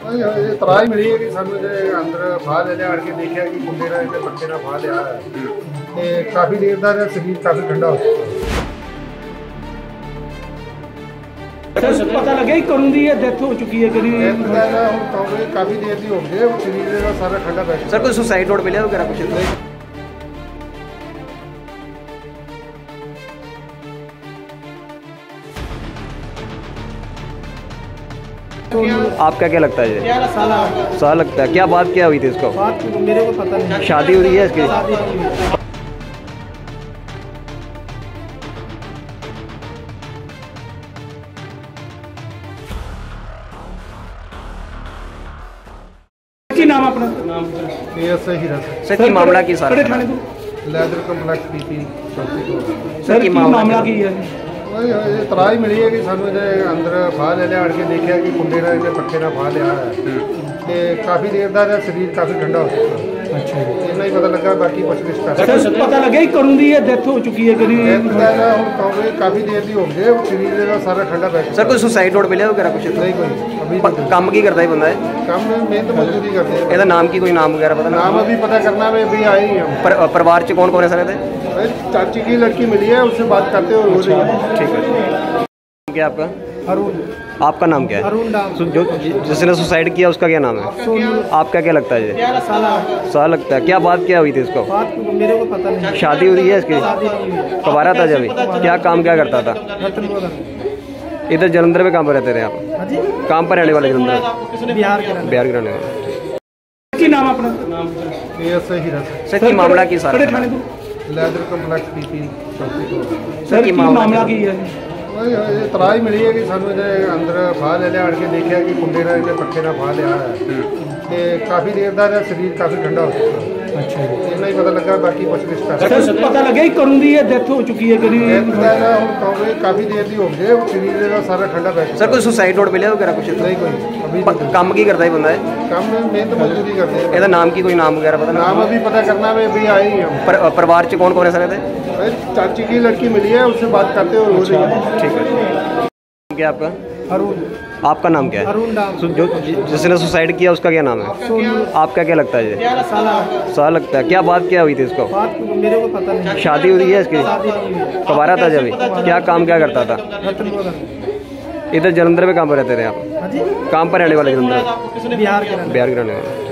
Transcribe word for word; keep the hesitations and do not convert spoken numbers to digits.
ਤਰਾਜ ਮਿਲੀ ਹੈ ਕਿ ਸਾਨੂੰ ਇਹਦੇ ਅੰਦਰ ਫਾਹ ਲੈ ਲਿਆ ਕੇ ਦੇਖਿਆ ਕਿ ਮੁੰਡੇ ਦਾ ਇਹਦੇ ਬੱਚੇ ਦਾ ਫਾਹ ਲਿਆ ਹੈ ਤੇ ਕਾਫੀ ਦੇਰ ਦਾ ਸਰੀਰ ਕਾਫੀ ਠੰਡਾ ਹੋ ਚੁੱਕਾ। सर पता लगे करूँ दी डेथ हो चुकी है करीब काफी देर की हो गई है, शरीर का सारा ठंडा बैठ। सर कोई सुसाइड नोट मिले वगैरह कुछ? तो आपका क्या लगता है? ग्यारह साल साल लगता है। क्या बात क्या हुई थी इसको? बात मेरे को पता नहीं। शादी हुई है इसकी? की नाम अपना नाम एएसआई हीरा सर की मामला की सारा लैदर कंपलेक्स पीपी चौकी तो सर की मामला की है ਇਹ ਤਰਾਜ ਮਿਲੀ ਹੈ ਕਿ ਸਾਨੂੰ ਇਹਦੇ ਅੰਦਰ ਫਾਹ ਲੈ ਲਿਆ ਕੇ ਦੇਖਿਆ ਕਿ ਮੁੰਡੇ ਦਾ ਇਹਦੇ ਬੱਚੇ ਦਾ ਫਾਹ ਲਿਆ ਹੈ ਤੇ ਕਾਫੀ ਦੇਰ ਦਾ ਸਰੀਰ ਕਾਫੀ ਠੰਡਾ ਹੋ ਚੁੱਕਾ। अच्छा ਇੰਨਾ ਹੀ ਪਤਾ ਲੱਗਾ, ਬਾਕੀ ਪੁੱਛਗਿੱਛ ਕਰ सर पता लगे करूँ दी डेथ हो चुकी है करीब ਕਾਫੀ ਦੇਰ ਦੀ ਹੋ ਗਈ ਹੈ, शरीर का सारा ठंडा बैठ। सर कोई सुसाइड नोट मिले वगैरह कुछ? नहीं कोई अभी प- काम की करता है बंदा है? काम में मेहनत मजदूरी करते हैं। ਇਹਦਾ ਨਾਮ ਕੀ, ਕੋਈ ਨਾਮ वगैरह पता नाम अभी पता करना है, अभी आए ही हम। पर, परिवार च कौन कौन है सर ਇਹਦੇ? चाची की लड़की मिली है, उससे बात करते हुए हो रही है। ठीक है। क्या आपका? अरुण आपका नाम क्या है? अरुण नाम। सु- जो जिसने सुसाइड किया उसका क्या नाम है? सोनू। आपका क्या लगता है ये? ग्यारह साल साल लगता है। क्या बात क्या हुई थी इसको? बात मेरे को पता नहीं। शादी हुई है इसकी? शादी नहीं हुई। कब आ रहा था जब? क्या काम क्या करता था? रतन बदन। इधर जलंधर में काम पर रहते थे आप? हाँ जी। काम पर रहने वाले जलंधर? बिहार के रहने बिहार के रहने वाले। की नाम अपना नाम एएसआई हीरा सर की मामला की सारा लैदर कंपलेक्स पीपी चौकी तो सर की मामला की है ਇਹ ਤਰਾਜ ਮਿਲੀ ਹੈ ਕਿ ਸਾਨੂੰ ਇਹਦੇ ਅੰਦਰ ਫਾਹ ਲੈ ਲਿਆ ਕੇ ਦੇਖਿਆ ਕਿ ਮੁੰਡੇ ਦਾ ਇਹਦੇ ਬੱਚੇ ਦਾ ਫਾਹ ਲਿਆ ਹੈ ਤੇ ਕਾਫੀ ਦੇਰ ਦਾ ਸਰੀਰ ਕਾਫੀ ਠੰਡਾ ਹੋ ਚੁੱਕਾ। अच्छा ਇੰਨਾ ਹੀ ਪਤਾ ਲੱਗਾ, ਬਾਕੀ ਪੁੱਛਗਿੱਛ ਕਰ सर पता लगे करूँ दी डेथ हो चुकी है करीब ਕਾਫੀ ਦੇਰ ਦੀ ਹੋ ਗਈ ਹੈ, शरीर का सारा ठंडा बैठ। सर कोई सुसाइड नोट मिले वगैरह कुछ? नहीं कोई अभी प- काम की करता है बंदा है? काम में मेहनत मजदूरी करते हैं। ਇਹਦਾ ਨਾਮ ਕੀ, ਕੋਈ ਨਾਮ वगैरह पता? नाम अभी पता करना है, अभी आए ही हम। पर, परिवार च कौन कौन है सर ਇਹਦੇ? चाची की लड़की मिली है, उससे बात करते हुए हो रही है। ठीक है। क्या आपका? अरुण। आपका नाम क्या है? अरुण नाम। सु- जो जिसने सुसाइड किया उसका क्या नाम है? सोनू। आपका क्या लगता है ये? ग्यारह साल साल लगता है। क्या बात क्या हुई थी इसको? बात मेरे को पता नहीं। शादी हुई है इसकी? शादी नहीं हुई। कब आ रहा था जब? क्या काम क्या करता था? रतन बदन। इधर जलंधर में काम पर रहते थे आप? हाँ जी। काम पर रहने वाले जलंधर? बिहार के रहने बिहार के रहने वाले।